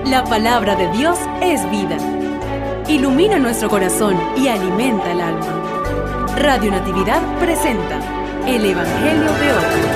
La palabra de Dios es vida. Ilumina nuestro corazón y alimenta el alma. Radio Natividad presenta el Evangelio de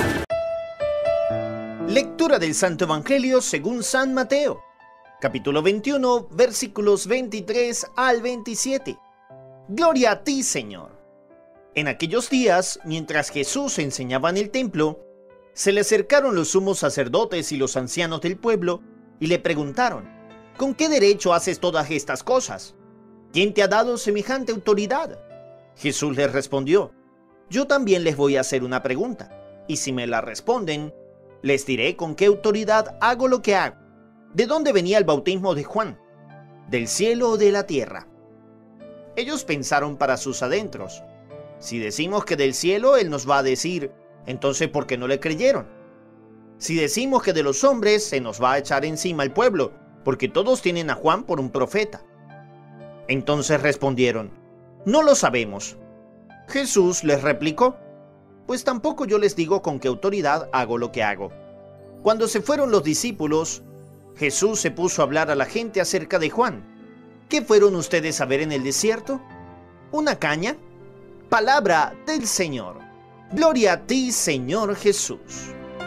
hoy. Lectura del Santo Evangelio según San Mateo, capítulo 21, versículos 23 al 27. Gloria a ti, Señor. En aquellos días, mientras Jesús enseñaba en el templo, se le acercaron los sumos sacerdotes y los ancianos del pueblo y le preguntaron: ¿con qué derecho haces todas estas cosas? ¿Quién te ha dado semejante autoridad? Jesús les respondió: yo también les voy a hacer una pregunta, y si me la responden, les diré con qué autoridad hago lo que hago. ¿De dónde venía el bautismo de Juan? ¿Del cielo o de la tierra? Ellos pensaron para sus adentros: si decimos que del cielo, él nos va a decir: entonces, ¿por qué no le creyeron? Si decimos que de los hombres, se nos va a echar encima el pueblo, porque todos tienen a Juan por un profeta. Entonces respondieron: no lo sabemos. Jesús les replicó: pues tampoco yo les digo con qué autoridad hago lo que hago. Cuando se fueron los discípulos, Jesús se puso a hablar a la gente acerca de Juan. ¿Qué fueron ustedes a ver en el desierto? ¿Una caña? Palabra del Señor. Gloria a ti, Señor Jesús.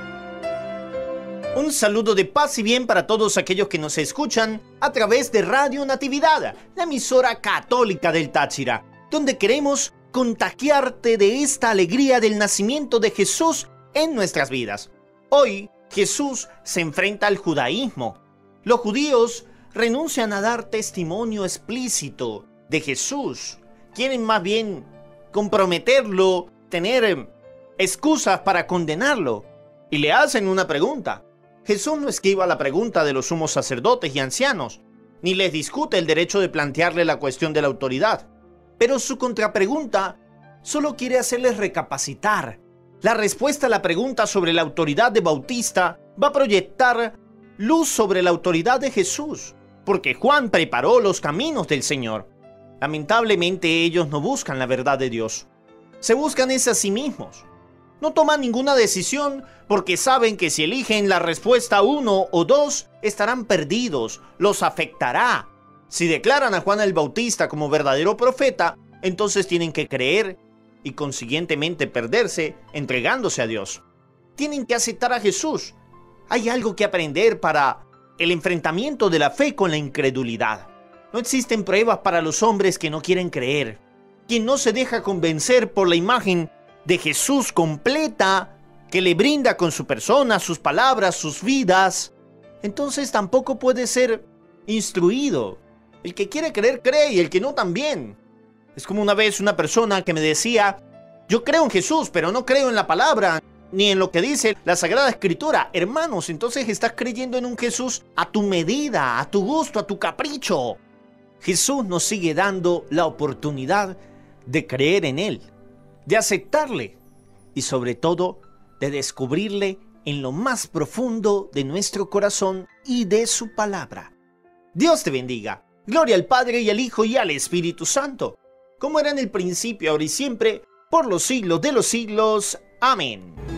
Un saludo de paz y bien para todos aquellos que nos escuchan a través de Radio Natividad, la emisora católica del Táchira, donde queremos contagiarte de esta alegría del nacimiento de Jesús en nuestras vidas. Hoy, Jesús se enfrenta al judaísmo. Los judíos renuncian a dar testimonio explícito de Jesús. Quieren más bien comprometerlo, tener excusas para condenarlo. Y le hacen una pregunta. Jesús no esquiva la pregunta de los sumos sacerdotes y ancianos, ni les discute el derecho de plantearle la cuestión de la autoridad. Pero su contrapregunta solo quiere hacerles recapacitar. La respuesta a la pregunta sobre la autoridad de Bautista va a proyectar luz sobre la autoridad de Jesús, porque Juan preparó los caminos del Señor. Lamentablemente ellos no buscan la verdad de Dios. Se buscan es a sí mismos. No toman ninguna decisión porque saben que si eligen la respuesta 1 o 2, estarán perdidos, los afectará. Si declaran a Juan el Bautista como verdadero profeta, entonces tienen que creer y consiguientemente perderse entregándose a Dios. Tienen que aceptar a Jesús. Hay algo que aprender para el enfrentamiento de la fe con la incredulidad. No existen pruebas para los hombres que no quieren creer. Quien no se deja convencer por la imagen de Jesús completa que le brinda con su persona, sus palabras, sus vidas, entonces tampoco puede ser instruido. El que quiere creer, cree, y el que no también. Es como una vez una persona que me decía: yo creo en Jesús, pero no creo en la palabra, ni en lo que dice la Sagrada Escritura. Hermanos, entonces estás creyendo en un Jesús a tu medida, a tu gusto, a tu capricho. Jesús nos sigue dando la oportunidad de creer en Él, de aceptarle y sobre todo de descubrirle en lo más profundo de nuestro corazón y de su palabra. Dios te bendiga. Gloria al Padre y al Hijo y al Espíritu Santo, como era en el principio, ahora y siempre, por los siglos de los siglos. Amén.